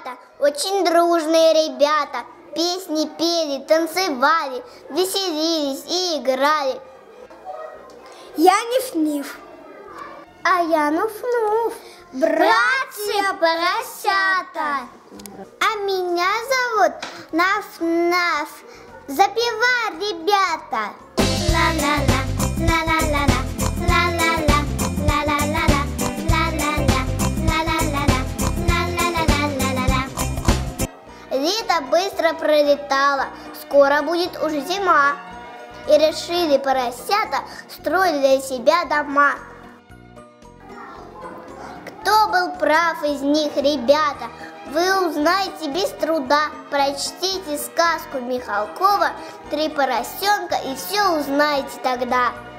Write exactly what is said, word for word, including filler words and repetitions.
поросята, очень дружные ребята. Песни пели, танцевали, веселились и играли. Я Ниф-Ниф. А я Нуф-Нуф. Братья-поросята. А меня зовут Наф-Наф. Запевай, ребята. Ла-ла-ла, ла-ла-ла-ла, ла-ла-ла, ла-ла-ла-ла, ла-ла-ла, ла-ла-ла-ла, ла-ла-ла-ла-ла-ла. Лето быстро пролетало, скоро будет уже зима. И решили поросята строить для себя дома. Кто был прав из них, ребята, вы узнаете без труда. Прочтите сказку Михалкова «Три поросенка» и все узнаете тогда.